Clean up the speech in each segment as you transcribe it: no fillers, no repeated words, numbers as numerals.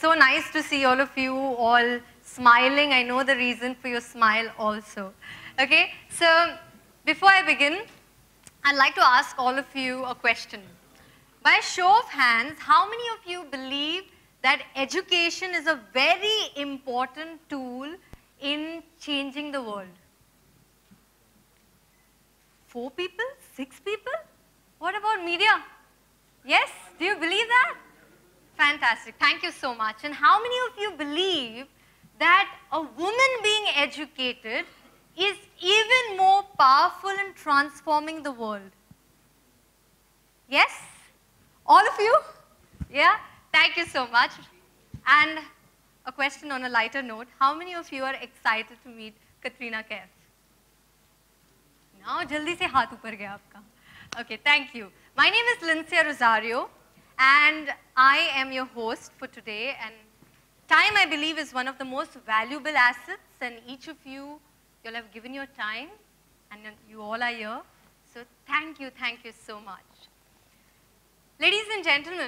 so nice to see all of you all smiling. I know the reason for your smile also. Okay, so before I begin, I'd like to ask all of you a question. By a show of hands, how many of you believe that education is a very important tool in changing the world? 4 people? 6 people? What about media? Yes? Do you believe that? Fantastic. Thank you so much. And how many of you believe that a woman being educated is even more powerful in transforming the world? Yes? All of you? Yeah? Thank you so much. And a question on a lighter note. How many of you are excited to meet Katrina Kaif? Now, jaldi se haath upar gaya aapka. Okay, thank you. My name is Lyncia Rosario, and I am your host for today. And time, I believe, is one of the most valuable assets, and each of you, you'll have given your time, and you all are here. So thank you so much. Ladies and gentlemen,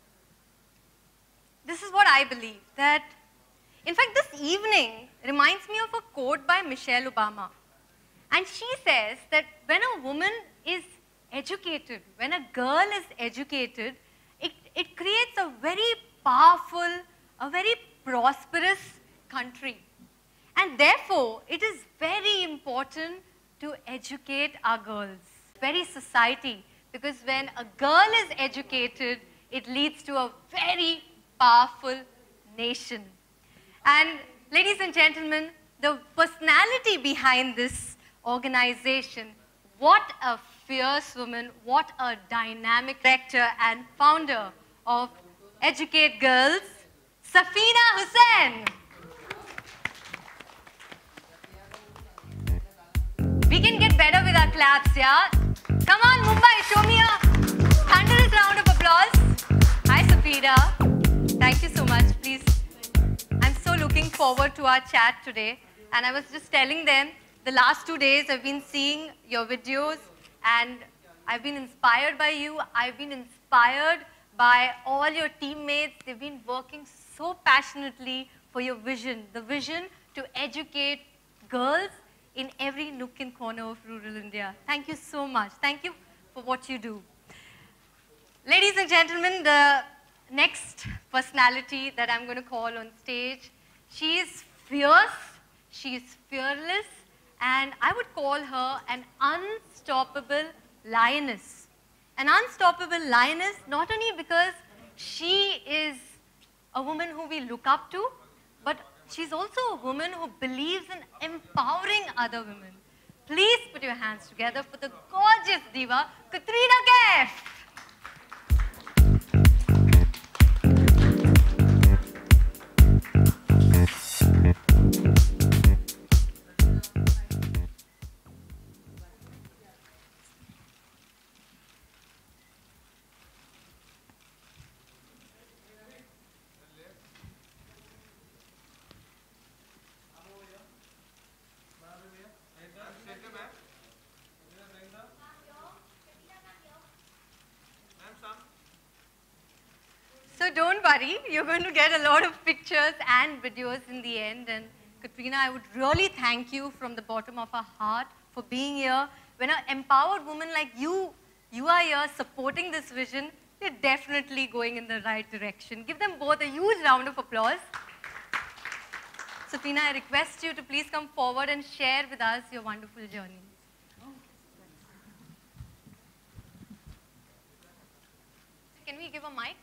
this is what I believe, that, in fact, this evening reminds me of a quote by Michelle Obama. And she says that when a woman is educated, when a girl is educated, it creates a very powerful, a very prosperous country. And therefore, it is very important to educate our girls, very society, because when a girl is educated, it leads to a very powerful nation. And ladies and gentlemen, the personality behind this organization, what a fierce woman, what a dynamic director and founder of Educate Girls, Safina Hussain. We can get better with our claps, yeah? Come on, Mumbai, show me a thunderous round of applause. Hi, Safina. Thank you so much. Please, I'm so looking forward to our chat today. And I was just telling them, the last 2 days I've been seeing your videos and I've been inspired by you. I've been inspired by all your teammates. They've been working so passionately for your vision, the vision to educate girls in every nook and corner of rural India. Thank you so much. Thank you for what you do. Ladies and gentlemen, the next personality that I'm going to call on stage, she is fierce, she is fearless, and I would call her an unstoppable lioness. An unstoppable lioness, not only because she is a woman who we look up to, but she's also a woman who believes in empowering other women. Please put your hands together for the gorgeous diva, Katrina Kaif. So don't worry, you're going to get a lot of pictures and videos in the end. And Katrina, I would really thank you from the bottom of our heart for being here. When an empowered woman like you are here supporting this vision, you're definitely going in the right direction. Give them both a huge round of applause. Safina, I request you to please come forward and share with us your wonderful journey. Can we give a mic?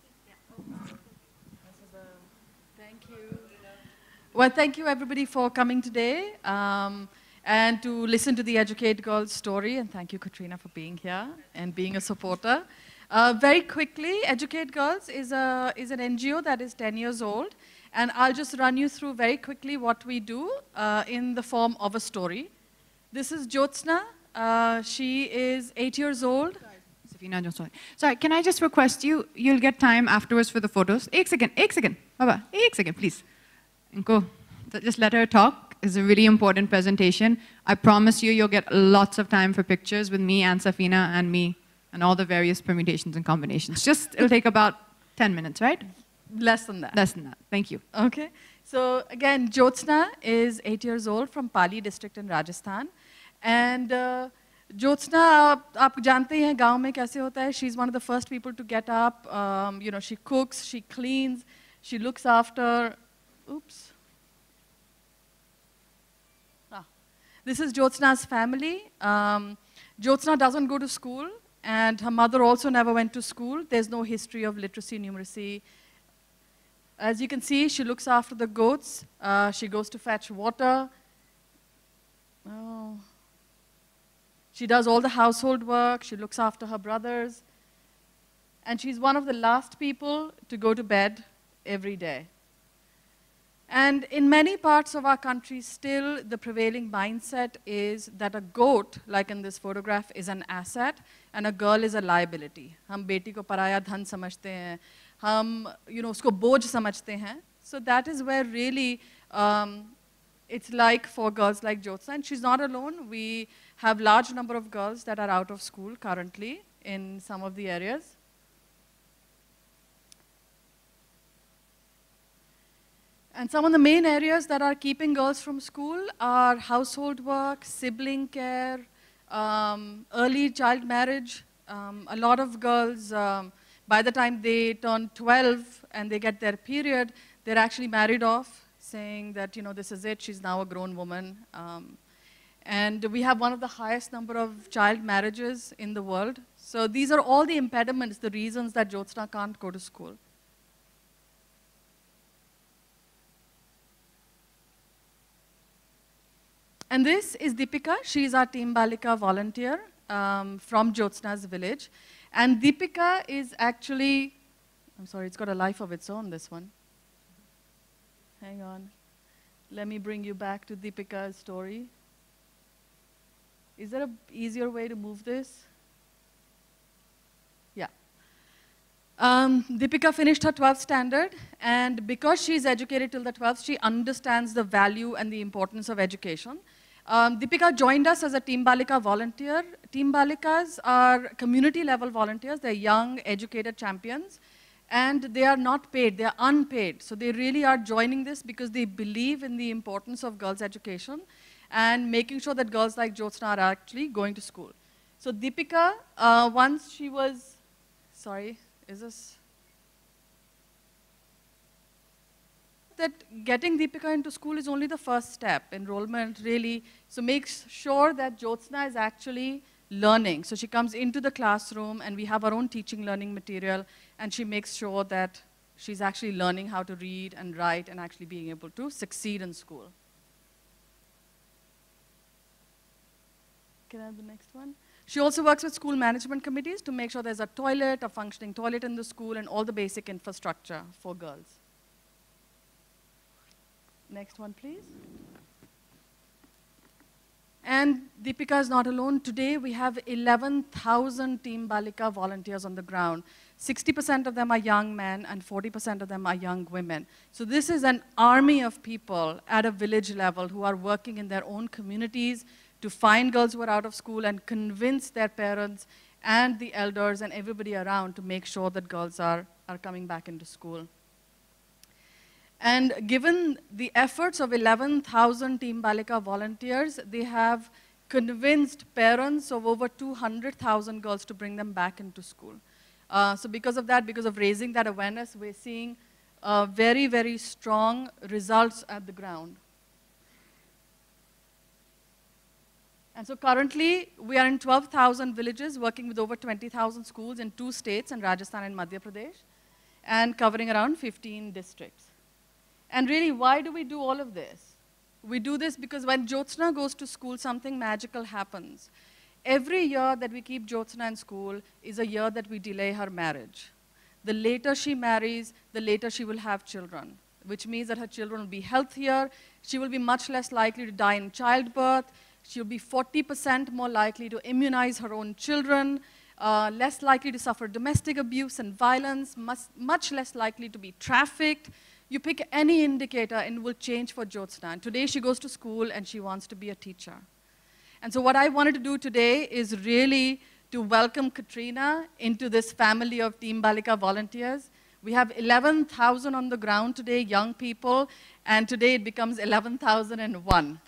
Thank you. Well, thank you everybody for coming today and to listen to the Educate Girls story. And thank you, Katrina, for being here and being a supporter. Very quickly, Educate Girls is an NGO that is 10 years old. And I'll just run you through very quickly what we do in the form of a story. This is Jyotsna. She is 8 years old. Sorry, can I just request you'll get time afterwards for the photos. Ek second, Baba, ek second, please. Inko, just let her talk. It's a really important presentation. I promise you'll get lots of time for pictures with me and Safina and me and all the various permutations and combinations. It'll take about 10 minutes, right? Less than that. Less than that. Thank you. Okay. So again, Jyotsna is 8 years old from Pali district in Rajasthan. And Jyotsna, आप जानते हैं गांव में कैसे होता है. She's one of the first people to get up. You know, she cooks, she cleans, she looks after. Oops. This is Jyotsna's family. Jyotsna doesn't go to school, and her mother also never went to school. There's no history of literacy, numeracy. As you can see, she looks after the goats. She goes to fetch water. Oh. She does all the household work. She looks after her brothers. And she's one of the last people to go to bed every day. And in many parts of our country, still the prevailing mindset is that a goat, like in this photograph, is an asset and a girl is a liability. हम बेटी को पराया धन समझते हैं, हम उसको बोझ समझते हैं. So that is where really it's like for girls like Jyotsna, and she's not alone. We have large number of girls that are out of school currently in some of the areas. And some of the main areas that are keeping girls from school are household work, sibling care, early child marriage. A lot of girls, by the time they turn 12 and they get their period, they're actually married off, saying that, this is it, she's now a grown woman. And we have one of the highest number of child marriages in the world. So these are all the impediments, the reasons that Jyotsna can't go to school. And this is Deepika. She's our Team Balika volunteer from Jyotsna's village. And Deepika is actually, I'm sorry, it's got a life of its own, this one. Hang on. Let me bring you back to Deepika's story. Is there an easier way to move this? Yeah. Deepika finished her 12th standard, and because she's educated till the 12th, she understands the value and the importance of education. Deepika joined us as a Team Balika volunteer. Team Balikas are community-level volunteers. They're young, educated champions, and they are not paid. They're unpaid. So they really are joining this because they believe in the importance of girls' education and making sure that girls like Jyotsna are actually going to school. So Deepika, once she was, sorry, is this? That getting Deepika into school is only the first step, enrollment really. So makes sure that Jyotsna is actually learning. So she comes into the classroom and we have our own teaching learning material, and she makes sure that she's actually learning how to read and write and actually being able to succeed in school. Can I have the next one? She also works with school management committees to make sure there's a toilet, a functioning toilet in the school, and all the basic infrastructure for girls. Next one, please. And Deepika is not alone. Today, we have 11,000 Team Balika volunteers on the ground. 60% of them are young men, and 40% of them are young women. So this is an army of people at a village level who are working in their own communities to find girls who are out of school and convince their parents and the elders and everybody around to make sure that girls are coming back into school. And given the efforts of 11,000 Team Balika volunteers, they have convinced parents of over 200,000 girls to bring them back into school. So because of that, because of raising that awareness, we're seeing very, very strong results at the ground. And so currently, we are in 12,000 villages, working with over 20,000 schools in 2 states, in Rajasthan and Madhya Pradesh, and covering around 15 districts. And really, why do we do all of this? We do this because when Jyotsna goes to school, something magical happens. Every year that we keep Jyotsna in school is a year that we delay her marriage. The later she marries, the later she will have children, which means that her children will be healthier, she will be much less likely to die in childbirth, she'll be 40% more likely to immunize her own children, less likely to suffer domestic abuse and violence, much less likely to be trafficked. You pick any indicator and it will change for Jyotsna. And today she goes to school and she wants to be a teacher. And so what I wanted to do today is really to welcome Katrina into this family of Team Balika volunteers. We have 11,000 on the ground today, young people, and today it becomes 11,001.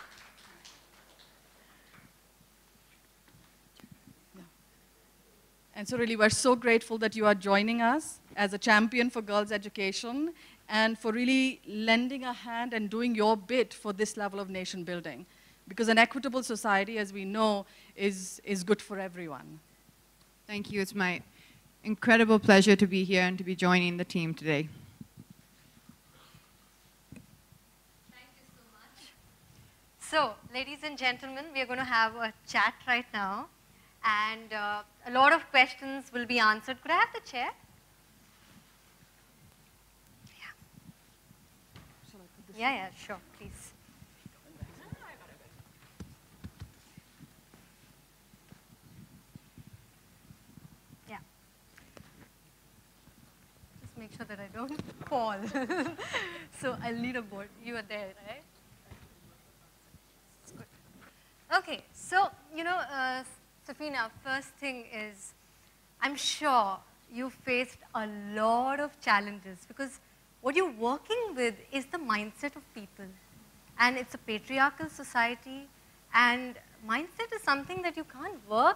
And so really, we're so grateful that you are joining us as a champion for girls' education and for really lending a hand and doing your bit for this level of nation building. Because an equitable society, as we know, is good for everyone. Thank you. It's my incredible pleasure to be here and to be joining the team today. Thank you so much. So, ladies and gentlemen, we are going to have a chat right now. And a lot of questions will be answered. Could I have the chair? Yeah, sure, please. Yeah. Just make sure that I don't fall. So I'll need a board. You are there, right? It's good. Okay, so, Safina, first thing is, I'm sure you faced a lot of challenges because what you're working with is the mindset of people. And it's a patriarchal society, and mindset is something that you can't work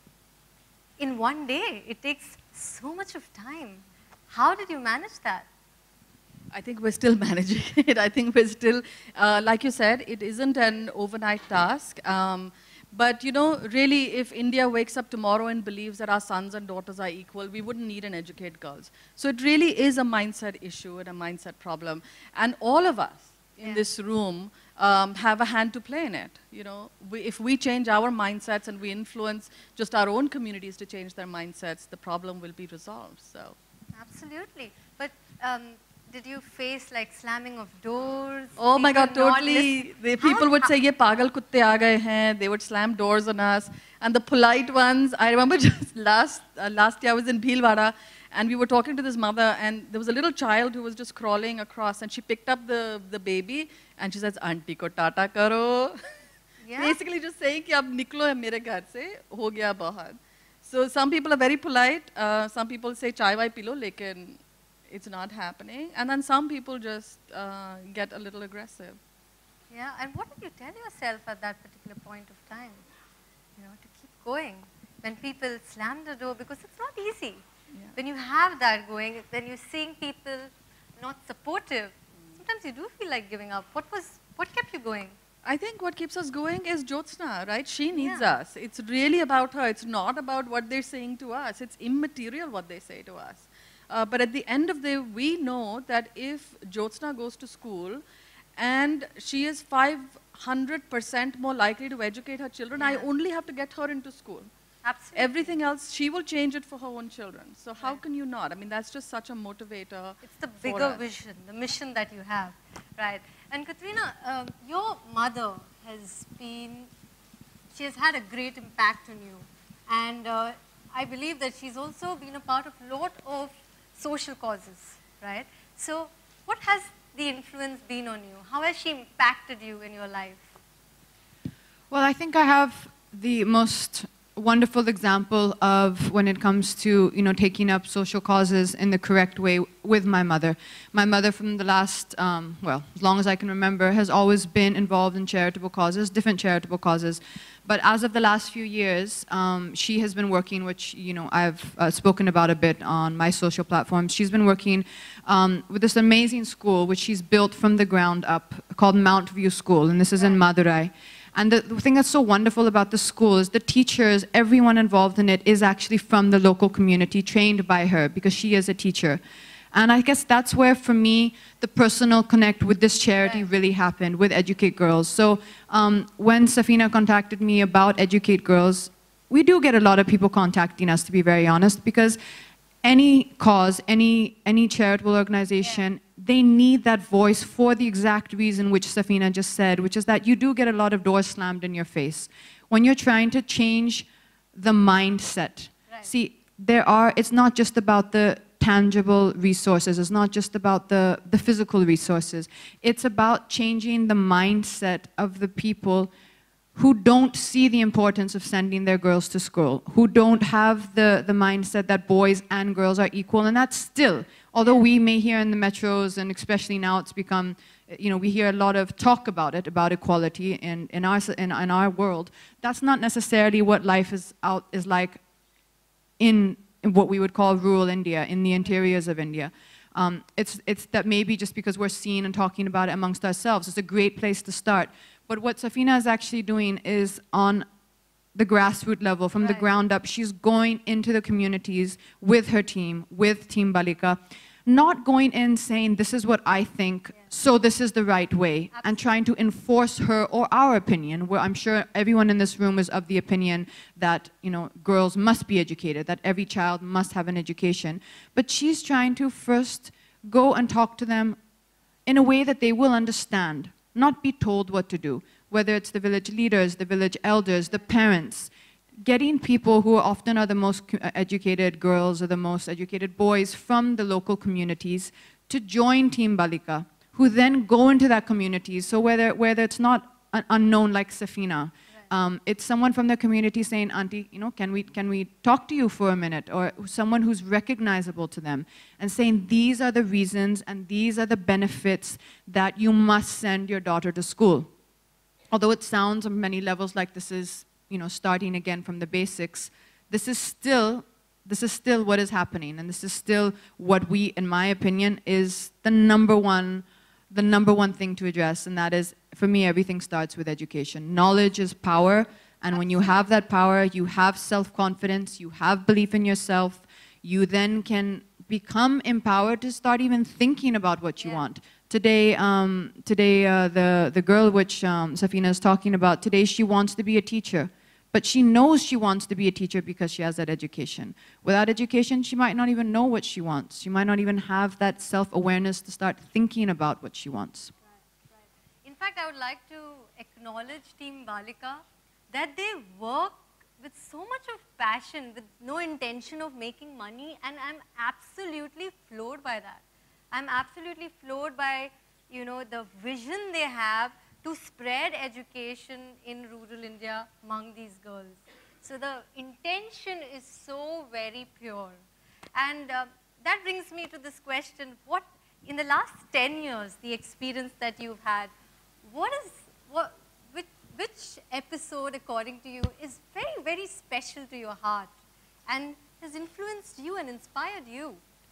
in one day. It takes so much of time. How did you manage that? I think we're still managing it. I think we're still, like you said, it isn't an overnight task. But really, if India wakes up tomorrow and believes that our sons and daughters are equal, we wouldn't need and educate girls. So it really is a mindset issue and a mindset problem. And all of us in this room have a hand to play in it. If we change our mindsets and we influence just our own communities to change their mindsets, the problem will be resolved. So. Absolutely. But did you face like slamming of doors? Oh my God, totally. The people would say, "Ye pagal kutte aa gaye hain." They would slam doors on us. And the polite ones, I remember just last year I was in Bhilwara, and we were talking to this mother, and there was a little child who was just crawling across, and she picked up the baby, and she says, "Auntie ko tata karo." Yeah. Basically just saying ki ab niklo hai mere ghar se, ho gaya bahar. So some people are very polite. Some people say, "Chai vai pilo," lekin it's not happening. And then some people just get a little aggressive. Yeah, and what did you tell yourself at that particular point of time? To keep going. When people slam the door, because it's not easy. Yeah. When you have that going, then you're seeing people not supportive. Sometimes you do feel like giving up. What kept you going? I think what keeps us going is Jyotsna, right? She needs us. It's really about her. It's not about what they're saying to us. It's immaterial what they say to us. But at the end of the day, we know that if Jyotsna goes to school and she is 500% more likely to educate her children, I only have to get her into school. Absolutely. Everything else, she will change it for her own children. So how can you not? I mean, that's just such a motivator. It's the bigger vision, the mission that you have, right? And Katrina, your mother she has had a great impact on you. And I believe that she's also been a part of a lot of social causes, right? So what has the influence been on you? How has she impacted you in your life? Well, I think I have the most wonderful example of when it comes to, taking up social causes in the correct way with my mother. My mother from the last, as long as I can remember, has always been involved in charitable causes, different charitable causes. But as of the last few years, she has been working, which, I've spoken about a bit on my social platforms. She's been working with this amazing school, which she's built from the ground up, called Mount View School, and this is in Madurai. And the thing that's so wonderful about the school is the teachers, everyone involved in it is actually from the local community, trained by her, because she is a teacher. And I guess that's where, for me, the personal connect with this charity really happened, with Educate Girls. So when Safina contacted me about Educate Girls, we do get a lot of people contacting us, to be very honest, because any cause, any charitable organization, they need that voice for the exact reason which Safina just said, which is that you do get a lot of doors slammed in your face. When you're trying to change the mindset. Right. See, it's not just about the tangible resources. It's not just about the physical resources. It's about changing the mindset of the people who don't see the importance of sending their girls to school, who don't have the mindset that boys and girls are equal. And that's still, although we may hear in the metros, and especially now it's become, you know, we hear a lot of talk about it, about equality in our world, that's not necessarily what life is like in what we would call rural India, in the interiors of India. It's that maybe just because we're seeing and talking about it amongst ourselves, it's a great place to start. But what Safina is actually doing is on the grassroots level, from the ground up. She's going into the communities with her team, with Team Balika, not going in saying, this is what I think, so this is the right way, and trying to enforce her or our opinion, where I'm sure everyone in this room is of the opinion that, you know, girls must be educated, that every child must have an education. But she's trying to first go and talk to them in a way that they will understand, not be told what to do, whether it's the village leaders, the village elders, the parents, getting people who often are the most educated girls or the most educated boys from the local communities to join Team Balika, who then go into that community. So whether it's not an unknown like Safina, it's someone from the community saying, Auntie, you know, can we talk to you for a minute? Or someone who's recognizable to them and saying, these are the reasons and these are the benefits that you must send your daughter to school. Although it sounds on many levels like this is, you know, starting again from the basics, this is still what is happening, and this is still what we, in my opinion, is the number one thing to address, and that is, for me, everything starts with education. Knowledge is power, and when you have that power, you have self-confidence, you have belief in yourself, you then can become empowered to start even thinking about what you want. Today, the girl which Safina is talking about, today she wants to be a teacher. But she knows she wants to be a teacher because she has that education. Without education, she might not even know what she wants. She might not even have that self-awareness to start thinking about what she wants. In fact, I would like to acknowledge Team Balika that they work with so much of passion, with no intention of making money, and I'm absolutely floored by that. I'm absolutely floored by, you know, the vision they have to spread education in rural India among these girls. So the intention is so very pure. And that brings me to this question, what, in the last 10 years, the experience that you've had, which episode, according to you, is very, very special to your heart and has influenced you and inspired you?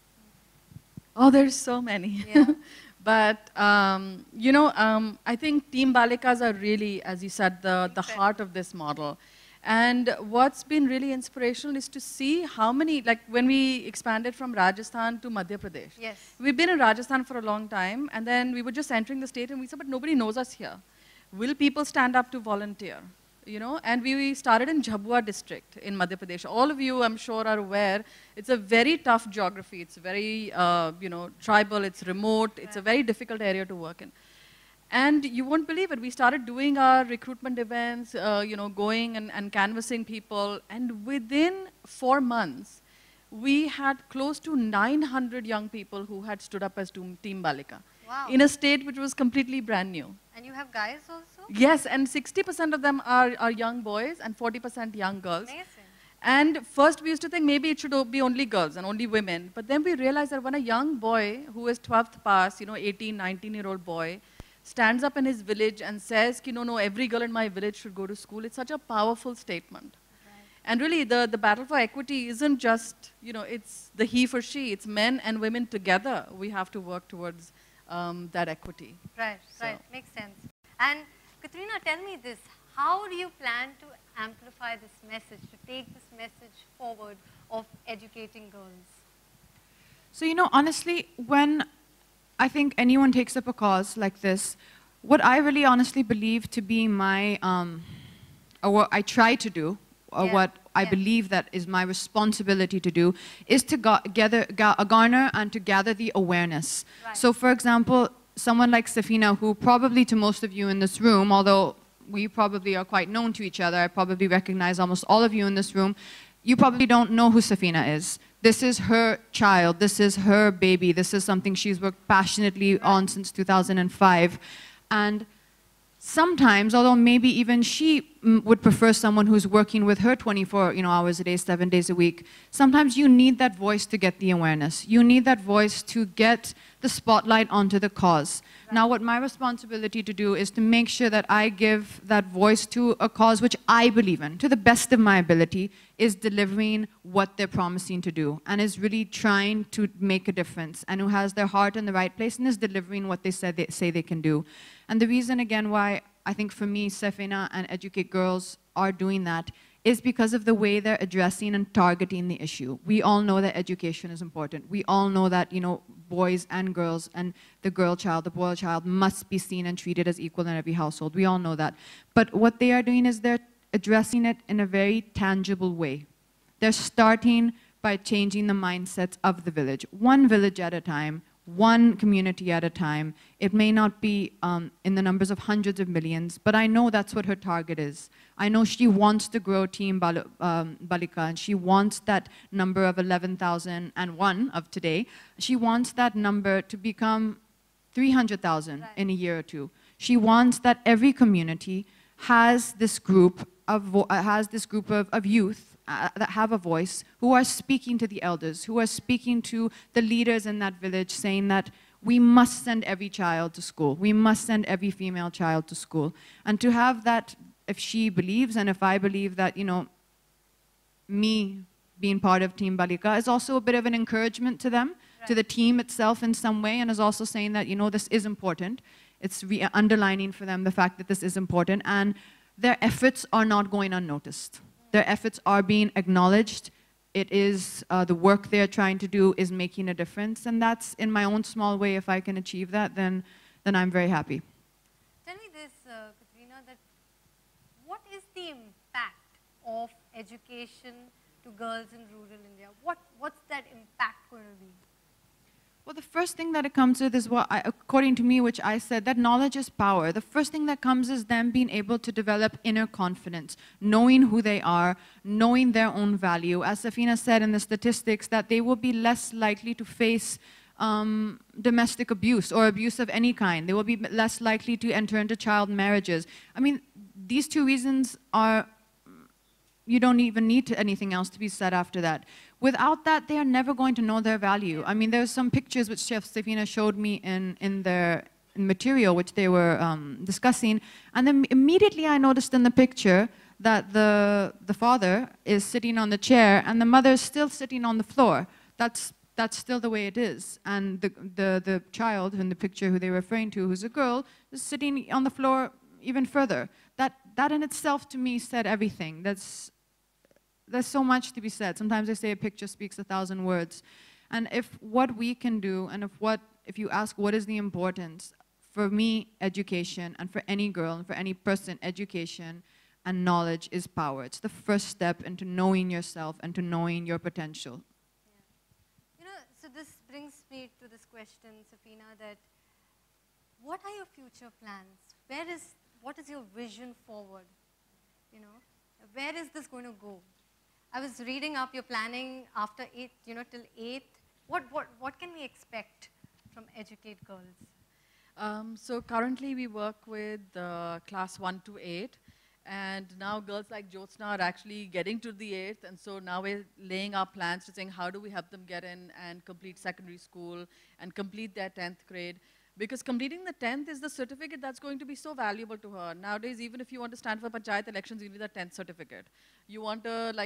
Oh, there's so many. Yeah. But, you know, I think Team Balikas are really, as you said, the heart of this model. And what's been really inspirational is to see how many, like when we expanded from Rajasthan to Madhya Pradesh. Yes. We've been in Rajasthan for a long time, and then we were just entering the state and we said, but nobody knows us here. Will people stand up to volunteer? You know, and we started in Jhabua district in Madhya Pradesh. All of you, I'm sure, are aware, it's a very tough geography. It's very, you know, tribal, it's remote, it's a very difficult area to work in. And you won't believe it, we started doing our recruitment events, you know, going and canvassing people, and within 4 months, we had close to 900 young people who had stood up as Team Balika. Wow. In a state which was completely brand new. And you have guys also? Yes, and 60% of them are young boys and 40% young girls. Amazing. And first we used to think maybe it should be only girls and only women. But then we realized that when a young boy who is 12th pass, you know, 18, 19-year-old boy, stands up in his village and says, no, every girl in my village should go to school, it's such a powerful statement. And really, the battle for equity isn't just, you know, it's the he for she, it's men and women together. We have to work towards that equity. Right, right, makes sense. And Katrina, tell me this, how do you plan to amplify this message, to take this message forward of educating girls? So, you know, honestly, when I think anyone takes up a cause like this, what I really honestly believe to be my, or what I try to do, or what I believe that is my responsibility to do, is to garner and to gather the awareness. Right. So for example, someone like Safina, who probably to most of you in this room, although we probably are quite known to each other, I probably recognize almost all of you in this room, you probably don't know who Safina is. This is her child, this is her baby, this is something she's worked passionately on since 2005. And sometimes, although maybe even she would prefer someone who's working with her 24 hours a day, 7 days a week, sometimes you need that voice to get the awareness. You need that voice to get the spotlight onto the cause. Right. Now, what my responsibility to do is to make sure that I give that voice to a cause which I believe in, to the best of my ability, is delivering what they're promising to do, and is really trying to make a difference, and who has their heart in the right place, and is delivering what they say they can do. And the reason, again, why I think for me, Safina and Educate Girls are doing that is because of the way they're addressing and targeting the issue. We all know that education is important. We all know that, boys and girls and the girl child, the boy child must be seen and treated as equal in every household. We all know that. But what they are doing is they're addressing it in a very tangible way. They're starting by changing the mindsets of the village, one village at a time, one community at a time. It may not be in the numbers of hundreds of millions, but I know that's what her target is. I know she wants to grow Team Balika, and she wants that number of 11,001 of today. She wants that number to become 300,000 in a year or two. She wants that every community has this group of youth that have a voice, who are speaking to the elders, who are speaking to the leaders in that village, saying that we must send every child to school. We must send every female child to school. And to have that, if she believes, and if I believe that, me being part of Team Balika is also a bit of an encouragement to them, to the team itself in some way, and is also saying that, this is important. It's underlining for them the fact that this is important, and their efforts are not going unnoticed. Their efforts are being acknowledged. It is the work they're trying to do is making a difference, and that's in my own small way. If I can achieve that, then I'm very happy. Tell me this, Katrina, that what is the impact of education to girls in rural India? What's that impact going to be? Well, the first thing that it comes with is according to me, which I said, that knowledge is power. The first thing that comes is them being able to develop inner confidence, knowing who they are, knowing their own value. As Safina said in the statistics, that they will be less likely to face domestic abuse or abuse of any kind. They will be less likely to enter into child marriages. I mean, these two reasons are, you don't even need anything else to be said after that. Without that, they are never going to know their value. I mean, there's some pictures which Chef Safina showed me in their material, which they were discussing, and then immediately I noticed in the picture that the father is sitting on the chair and the mother is still sitting on the floor. That's still the way it is. And the child in the picture who they were referring to, who's a girl, is sitting on the floor even further. That in itself to me said everything. There's so much to be said. Sometimes they say a picture speaks 1,000 words. And if what we can do, and if you ask what is the importance, for me, education, and for any girl, and for any person, education and knowledge is power. It's the first step into knowing yourself and to knowing your potential. Yeah. So this brings me to this question, Safina, that what are your future plans? What is your vision forward? Where is this going to go? I was reading up, you're planning after 8th, till 8th. What can we expect from Educate Girls? So currently we work with class 1 to 8, and now girls like Jyotsna are actually getting to the 8th, and so now we're laying our plans to saying how do we help them get in and complete secondary school and complete their 10th grade. Because completing the 10th is the certificate that's going to be so valuable to her. Nowadays, even if you want to stand for panchayat elections, you need a 10th certificate. You want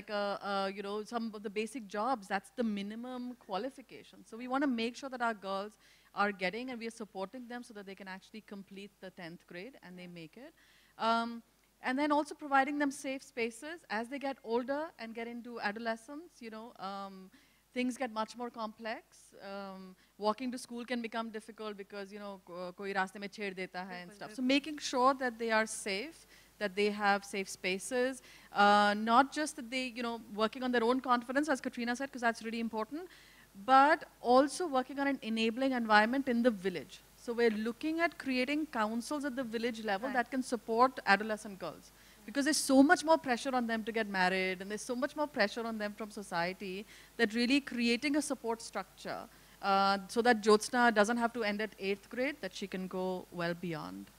some of the basic jobs, that's the minimum qualification. So we want to make sure that our girls are getting, and we are supporting them so that they can actually complete the 10th grade and they make it. And then also providing them safe spaces as they get older and get into adolescence, things get much more complex. Walking to school can become difficult because, koi raaste mein chhed deta hai and stuff. So making sure that they are safe, that they have safe spaces, not just that they, working on their own confidence, as Katrina said, because that's really important, but also working on an enabling environment in the village. So we're looking at creating councils at the village level that can support adolescent girls. Because there's so much more pressure on them to get married, and there's so much more pressure on them from society, that really creating a support structure so that Jyotsna doesn't have to end at 8th grade, that she can go well beyond.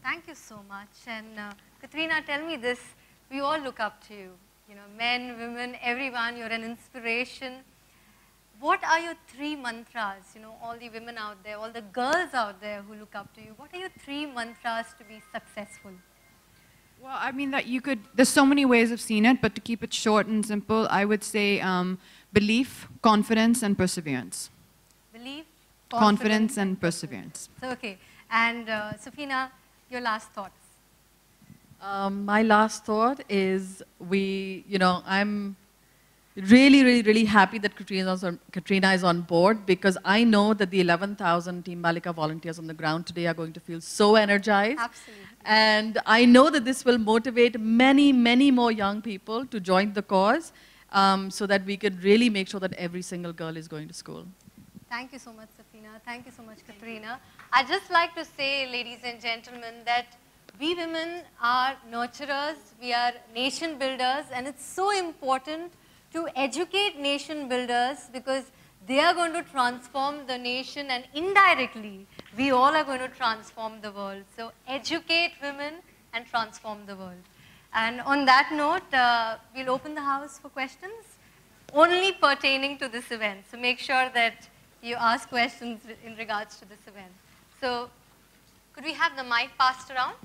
Thank you so much. And Katrina, tell me this. We all look up to you. You know, men, women, everyone, you're an inspiration. What are your 3 mantras? You know, all the women out there, all the girls out there who look up to you. What are your 3 mantras to be successful? Well, I mean that you could, there's so many ways of seeing it, but to keep it short and simple, I would say belief, confidence, and perseverance. Belief, Confidence and perseverance. So, okay. And Safina, your last thoughts. My last thought is I'm really happy that Katrina is on board, because I know that the 11,000 Team Balika volunteers on the ground today are going to feel so energized. Absolutely. And I know that this will motivate many more young people to join the cause, so that we can really make sure that every single girl is going to school. Thank you so much, Safina. Thank you so much, Katrina. I'd just like to say, ladies and gentlemen, that we women are nurturers, we are nation builders, and it's so important to educate nation builders, because they are going to transform the nation, and indirectly, we all are going to transform the world. So educate women and transform the world. And on that note, we'll open the house for questions, only pertaining to this event. So make sure that you ask questions in regards to this event. So could we have the mic passed around?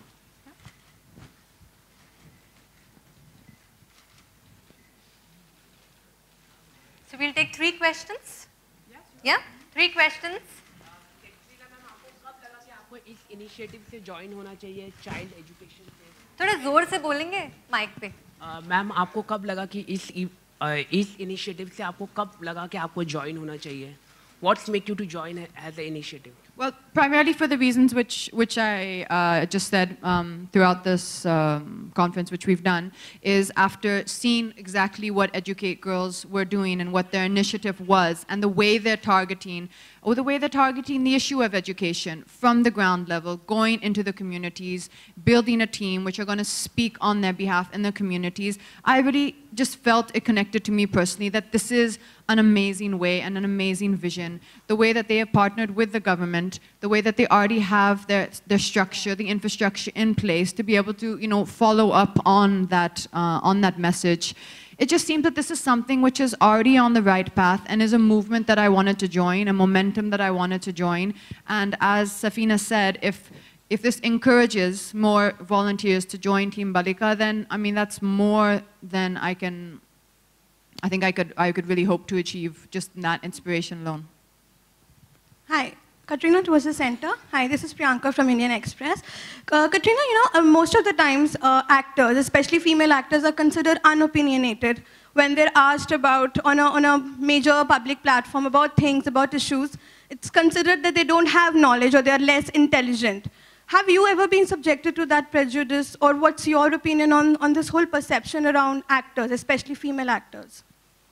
So we'll take 3 questions. Yeah? 3 questions. आपको इस initiative से join होना चाहिए child education से? थोड़ा जोर से बोलेंगे माइक पे. मैम, आपको कब लगा कि इस इनिशिएटिव से आपको कब लगा कि आपको ज्वाइन होना चाहिए? What's make you to join as an initiative? Well, primarily for the reasons which I just said throughout this conference, which we've done, is after seeing exactly what Educate Girls were doing and what their initiative was, and the way they're targeting the issue of education from the ground level, going into the communities, building a team which are going to speak on their behalf in the communities. I really just felt it connected to me personally that this is an amazing way and an amazing vision. The way that they have partnered with the government, the way that they already have their structure, the infrastructure in place to be able to, follow up on that message. It just seems that this is something which is already on the right path and is a movement that I wanted to join, a momentum that I wanted to join. And as Safina said, if this encourages more volunteers to join Team Balika, then, I mean, that's more than I think I could really hope to achieve just that inspiration alone. Hi, Katrina towards the center. Hi, this is Priyanka from Indian Express. Katrina, most of the times actors, especially female actors, are considered unopinionated when they're asked about, on a major public platform, about things, about issues. It's considered that they don't have knowledge or they're less intelligent. Have you ever been subjected to that prejudice, or what's your opinion on this whole perception around actors, especially female actors?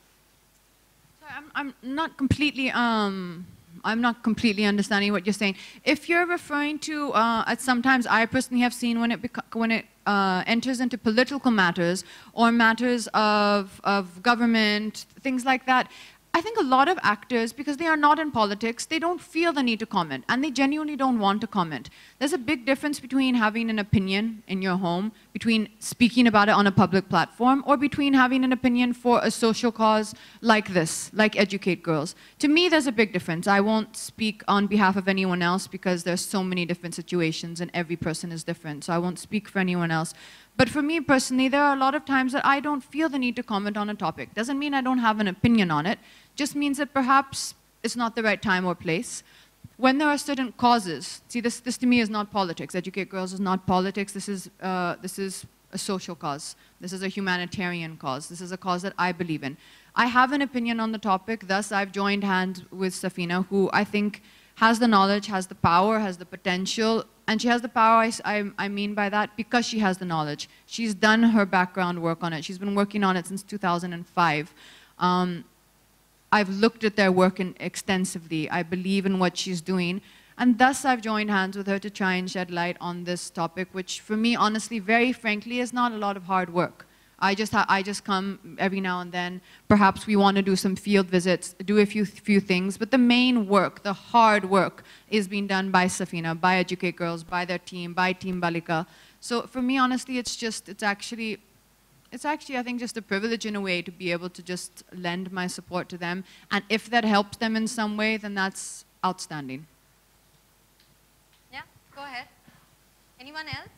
I'm not completely understanding what you're saying. If you're referring to, sometimes I personally have seen when it enters into political matters or matters of government, things like that, I think a lot of actors, because they are not in politics, they don't feel the need to comment, and they genuinely don't want to comment. There's a big difference between having an opinion in your home, between speaking about it on a public platform, or between having an opinion for a social cause like this, like Educate Girls. To me, there's a big difference. I won't speak on behalf of anyone else because there's so many different situations and every person is different, so I won't speak for anyone else. But for me personally, there are a lot of times that I don't feel the need to comment on a topic. Doesn't mean I don't have an opinion on it. Just means that perhaps it's not the right time or place. When there are certain causes, see, this to me is not politics. Educate Girls is not politics. This is a social cause. This is a humanitarian cause. This is a cause that I believe in. I have an opinion on the topic. Thus, I've joined hands with Safina, who I think has the knowledge, has the power, has the potential. And she has the power, I mean by that, because she has the knowledge. She's done her background work on it. She's been working on it since 2005. I've looked at their work extensively. I believe in what she's doing. And thus, I've joined hands with her to try and shed light on this topic, which for me, honestly, very frankly, is not a lot of hard work. I just come every now and then. Perhaps we want to do some field visits, do a few things, but the main work, the hard work, is being done by Safina, by Educate Girls, by their team, by Team Balika. So for me, honestly, it's actually, I think, just a privilege in a way to be able to just lend my support to them. And if that helps them in some way, then that's outstanding. Yeah, go ahead. Anyone else?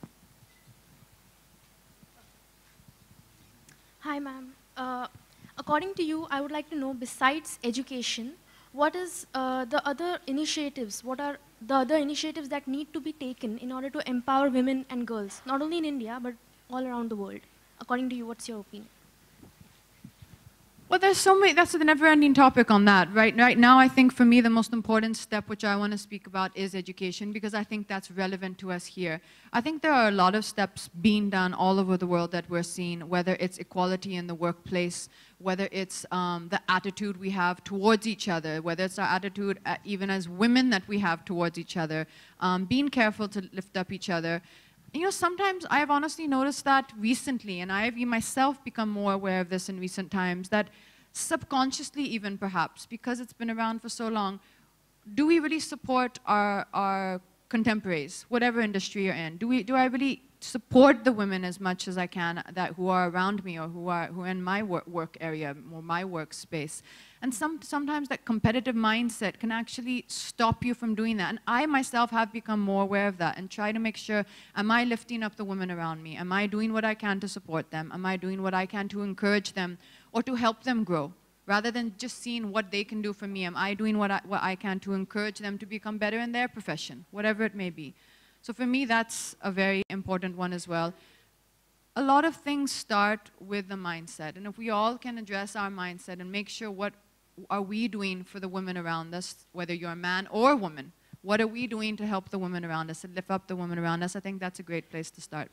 Hi, ma'am. According to you, I would like to know, besides education, what is the other initiatives? What are the other initiatives that need to be taken in order to empower women and girls, not only in India, but all around the world? According to you, what's your opinion? Well, there's so many, that's a never-ending topic on that. Right now, I think for me, the most important step which I want to speak about is education, because I think that's relevant to us here. I think there are a lot of steps being done all over the world that we're seeing, whether it's equality in the workplace, whether it's the attitude we have towards each other, whether it's our attitude even as women that we have towards each other, being careful to lift up each other. You know, sometimes I've honestly noticed that recently, and I've myself become more aware of this in recent times, that subconsciously even perhaps, because it's been around for so long, do we really support our contemporaries, whatever industry you're in? Do I really support the women as much as I can who are around me or who are in my work area or my workspace? And sometimes that competitive mindset can actually stop you from doing that. And I myself have become more aware of that and try to make sure, am I lifting up the women around me? Am I doing what I can to support them? Am I doing what I can to encourage them or to help them grow? Rather than just seeing what they can do for me, am I doing what I can to encourage them to become better in their profession, whatever it may be? So for me, that's a very important one as well. A lot of things start with the mindset. And if we all can address our mindset and make sure what are we doing for the women around us, whether you're a man or a woman, what are we doing to help the women around us and lift up the women around us, I think that's a great place to start.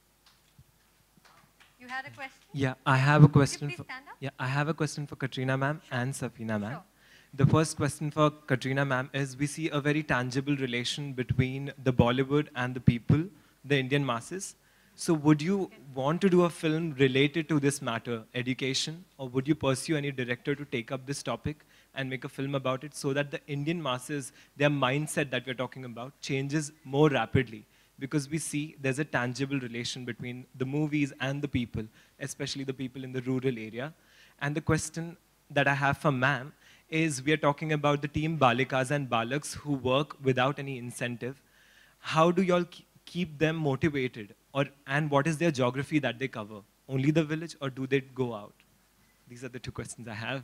You had a question? Yeah, I have a question. Could you please stand up? Yeah, I have a question for Katrina ma'am and Safina ma'am. Sure. The first question for Katrina ma'am is, we see a very tangible relation between the Bollywood and the people, the Indian masses. So would you want to do a film related to this matter, education, or would you pursue any director to take up this topic and make a film about it so that the Indian masses, their mindset that we're talking about, changes more rapidly? Because we see there's a tangible relation between the movies and the people, especially the people in the rural area. And the question that I have for ma'am is, we are talking about the team Balikas and Balaks who work without any incentive. How do y'all keep them motivated? And what is their geography that they cover? Only the village, or do they go out? These are the two questions I have.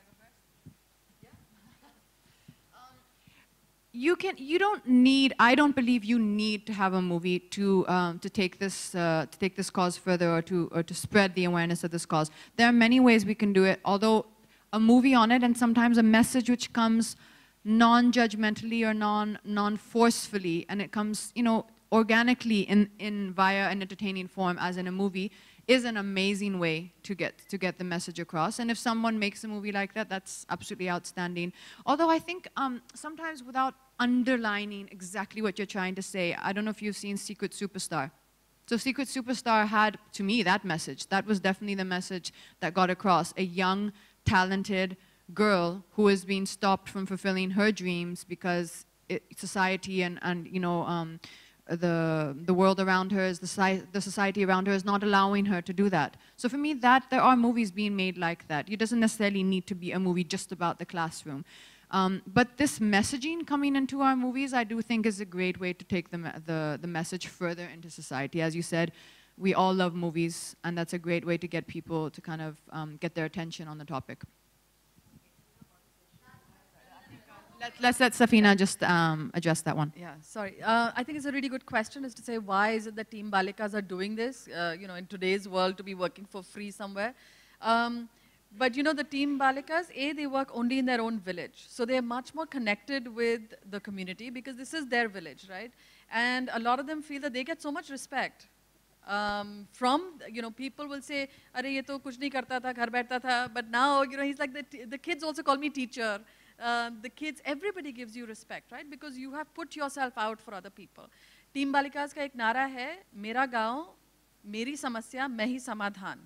I don't believe you need to have a movie to take this cause further or to spread the awareness of this cause. There are many ways we can do it, although a movie on it and sometimes a message which comes non-judgmentally or non-forcefully, and it comes, you know, organically in via an entertaining form, as in a movie, is an amazing way to get the message across. And if someone makes a movie like that, that's absolutely outstanding. Although I think sometimes without underlining exactly what you're trying to say, I don't know if you've seen Secret Superstar. So Secret Superstar had, to me, that message. That was definitely the message that got across. A young, talented girl who is being stopped from fulfilling her dreams because society and you know, the world around her, the society around her is not allowing her to do that. So for me, there are movies being made like that. It doesn't necessarily need to be a movie just about the classroom. But this messaging coming into our movies, I do think is a great way to take the message further into society. As you said, we all love movies, and that's a great way to get people to kind of get their attention on the topic. Let's let Safina just address that one. Yeah, sorry. I think it's a really good question, is to say, why is it that Team Balikas are doing this, you know, in today's world, to be working for free somewhere. But you know, the Team Balikas, they work only in their own village. So they're much more connected with the community because this is their village, right? And a lot of them feel that they get so much respect. From, you know, people will say, "Arey, ye to kuch nahi karta tha, ghar baithta tha." But now, you know, he's like, the kids also call me teacher. The kids, everybody gives you respect, right? Because you have put yourself out for other people. Team Balikas का एक नारा है, मेरा गाँव, मेरी समस्या, मैं ही समाधान.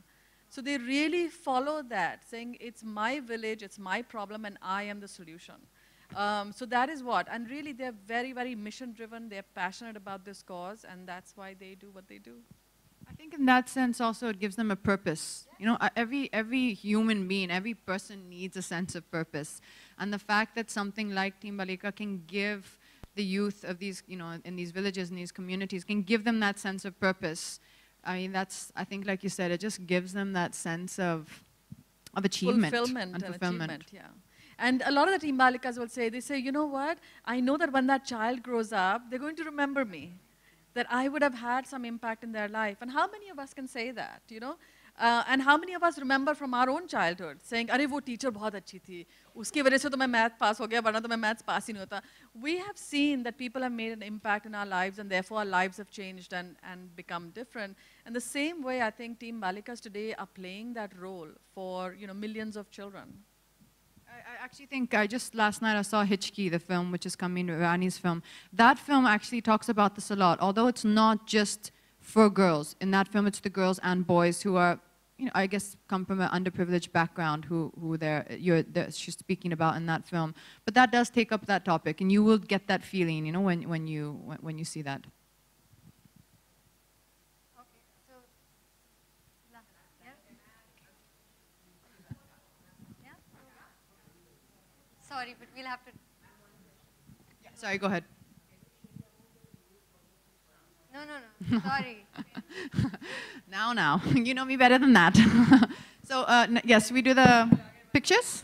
So they really follow that, saying it's my village, it's my problem, and I am the solution. So that is what, and really they're very, very mission driven, they're passionate about this cause, and that's why they do what they do. I think in that sense also it gives them a purpose. You know, every human being, every person needs a sense of purpose. And the fact that something like Team Balika can give the youth of these, you know, in these villages, in these communities, can give them that sense of purpose. I mean, that's, I think like you said, it just gives them that sense of achievement. Fulfillment and fulfillment. achievement, yeah. And a lot of the Team Balikas will say, they say, you know what, I know that when that child grows up, they're going to remember me, that I would have had some impact in their life. And how many of us can say that, you know? And how many of us remember from our own childhood, saying, "Arey, wo teacher bahut achhi thi. Uski wajah se to main math pass ho gaya, varna to main maths pass hi nahi hota." We have seen that people have made an impact in our lives, and therefore our lives have changed and become different. And the same way, I think Team Balikas today are playing that role for, you know, millions of children. I actually think, last night I saw Hichki, the film, which is coming, Rani's film. That film actually talks about this a lot, although it's not just for girls. In that film, it's the girls and boys who are, you know, I guess come from an underprivileged background who she's speaking about in that film. But that does take up that topic, and you will get that feeling, you know, when you see that. Sorry, but we'll have to. Yeah, sorry, go ahead. No. Sorry. Now. You know me better than that. So, yes, we do the pictures.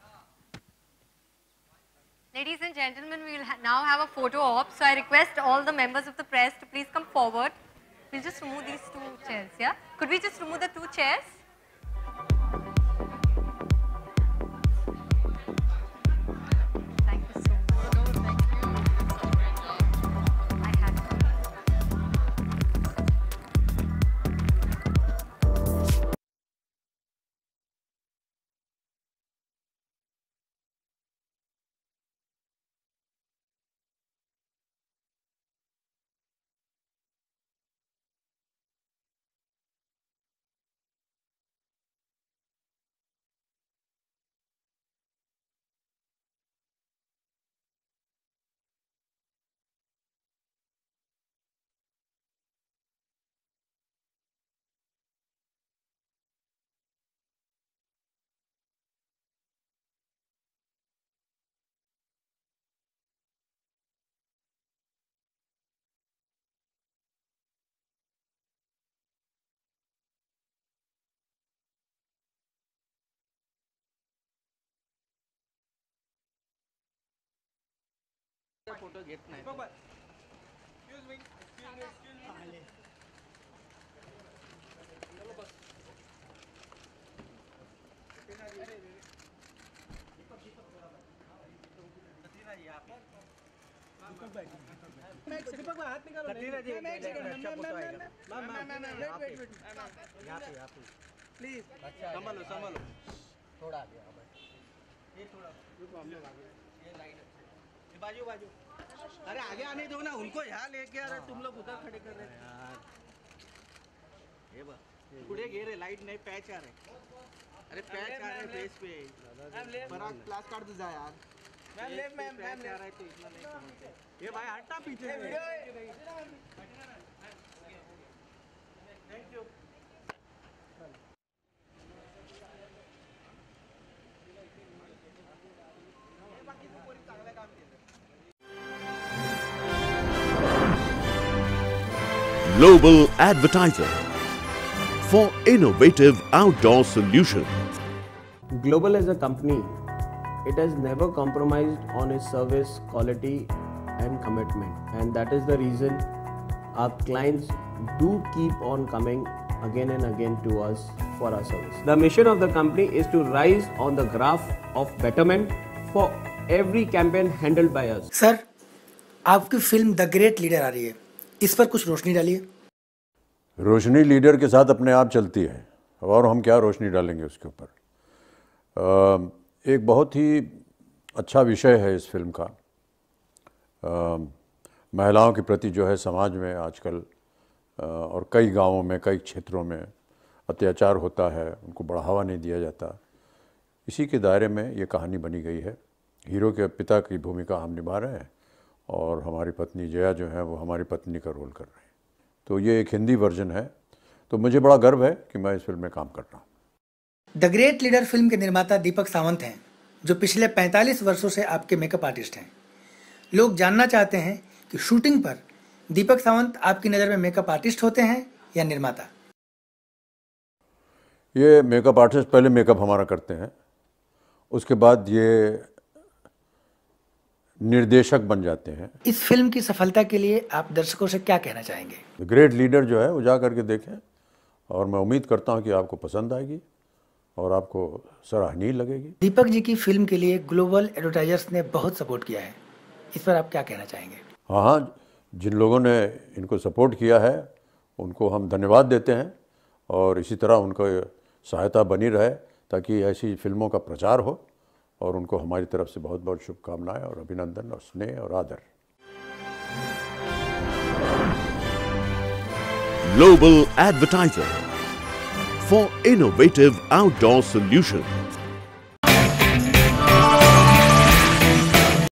Ladies and gentlemen, we will now have a photo op. So I request all the members of the press to please come forward. We'll just remove these 2 chairs, yeah? Could we just remove the 2 chairs? Thank you so much. I had to. Photo घेत नाही. हात निकालो. Please संभालो थोड़ा आगे. ये थोड़ा ये लाइट बाजू अरे आगे आने दो ना उनको यहाँ लेके आ रहे तुम लोग उधर खड़े कर रहे यार. ये बघ पुढे घे रे लाइट नाही पॅच आ रहे. अरे पॅच आ रहे फेस पे पराग क्लास काढ तुझा यार. मैम लेफ्ट मैम आ रहा है तो इतना नहीं समझते. ये भाई हटना पीछे. Thank you. Global Advertiser for innovative outdoor solutions. Global as a company, it has never compromised on its service quality and commitment, and that is the reason our clients do keep on coming again and again to us for our service. The mission of the company is to rise on the graph of betterment for every campaign handled by us. Sir, आपकी film the great leader आ रही है, इस पर कुछ रोशनी डालिए. रोशनी leader के साथ अपने आप चलती है, और हम क्या रोशनी डालेंगे उसके ऊपर. एक बहुत ही अच्छा विषय है इस फिल्म का. महिलाओं के प्रति जो है समाज में आजकल और कई गांवों में, कई क्षेत्रों में अत्याचार होता है, उनको बढ़ावा नहीं दिया जाता। इसी के दायरे में ये कहानी बनी गई है। हीरो के पिता की भूमिका हम निभा रहे हैं और हमारी पत्नी जया जो है वो हमारी पत्नी का रोल कर रहे हैं। तो ये एक हिंदी वर्जन है, तो मुझे बड़ा गर्व है कि मैं इस फिल्म में काम कर रहा हूँ। द ग्रेट लीडर फिल्म के निर्माता दीपक सावंत हैं, जो पिछले 45 वर्षों से आपके मेकअप आर्टिस्ट हैं। लोग जानना चाहते हैं कि शूटिंग पर दीपक सावंत आपकी नज़र में मेकअप आर्टिस्ट होते हैं या निर्माता? ये मेकअप आर्टिस्ट पहले मेकअप हमारा करते हैं, उसके बाद ये निर्देशक बन जाते हैं। इस फिल्म की सफलता के लिए आप दर्शकों से क्या कहना चाहेंगे? ग्रेट लीडर जो है वो जा करके देखें और मैं उम्मीद करता हूँ कि आपको पसंद आएगी और आपको सराहनीय लगेगी। दीपक जी की फिल्म के लिए ग्लोबल एडवर्टाइजर्स ने बहुत सपोर्ट किया है, इस पर आप क्या कहना चाहेंगे? हाँ, जिन लोगों ने इनको सपोर्ट किया है उनको हम धन्यवाद देते हैं और इसी तरह उनको सहायता बनी रहे ताकि ऐसी फिल्मों का प्रचार हो, और उनको हमारी तरफ से बहुत बहुत शुभकामनाएं और अभिनंदन और स्नेह और आदर। Global Advertiser for innovative outdoor solutions.